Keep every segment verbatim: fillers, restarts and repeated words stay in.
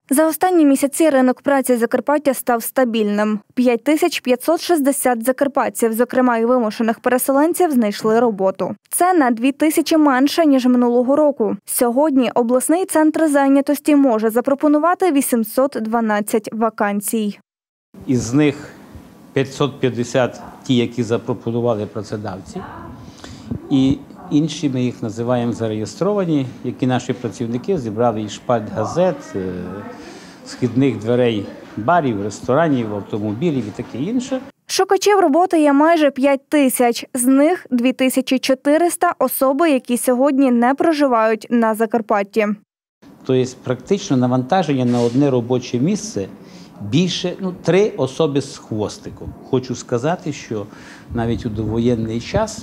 За останні місяці ринок праці Закарпаття став стабільним. п'ять тисяч п'ятсот шістдесят закарпатців, зокрема і вимушених переселенців, знайшли роботу. Це на дві тисячі менше, ніж минулого року. Сьогодні обласний центр зайнятості може запропонувати вісімсот дванадцять вакансій. Із них п'ятсот п'ятдесят ті, які запропонували працедавці, і інші, ми їх називаємо зареєстровані, які наші працівники зібрали із шпальт газет, східних дверей барів, ресторанів, автомобілів і таке інше. Шукачів роботи є майже п'ять тисяч. З них дві тисячі чотириста – особи, які сьогодні не проживають на Закарпатті. Тобто практично навантаження на одне робоче місце більше, ну, три особи з хвостиком. Хочу сказати, що навіть у довоєнний час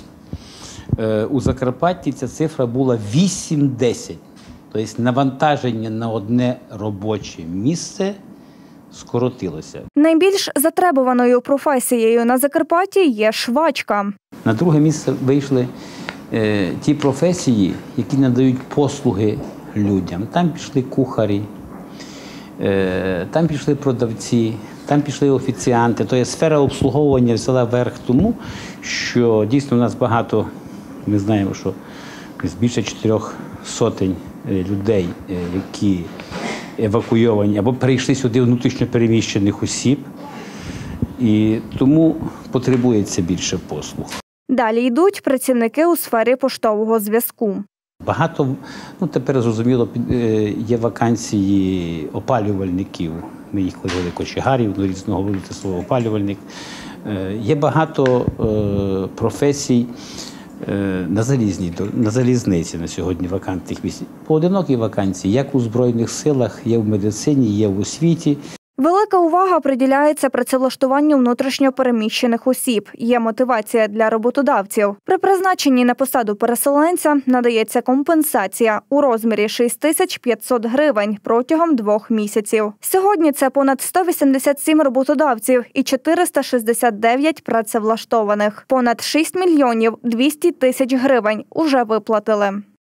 у Закарпатті ця цифра була вісім-десять. Тобто навантаження на одне робоче місце скоротилося. Найбільш затребуваною професією на Закарпатті є швачка. На друге місце вийшли е, ті професії, які надають послуги людям. Там пішли кухарі, е, там пішли продавці, там пішли офіціанти. Тобто сфера обслуговування взяла верх тому, що дійсно у нас багато, ми знаємо, що більше чотирьох сотень людей, які евакуйовані або перейшли сюди внутрішньо переміщених осіб, і тому потребується більше послуг. Далі йдуть працівники у сфері поштового зв'язку. Багато, ну тепер зрозуміло, є вакансії опалювальників. Ми їх говорили кочегарів, ну різного говорити слово опалювальник. Є багато професій на залізній, на залізниці на сьогодні вакантних місць. Поодинокі вакансії, як у Збройних силах, є в медицині, є в освіті. Велика увага приділяється працевлаштуванню внутрішньо переміщених осіб. Є мотивація для роботодавців. При призначенні на посаду переселенця надається компенсація у розмірі шість тисяч п'ятсот гривень протягом двох місяців. Сьогодні це понад сто вісімдесят сім роботодавців і чотириста шістдесят дев'ять працевлаштованих. Понад шість мільйонів двісті тисяч гривень уже виплатили.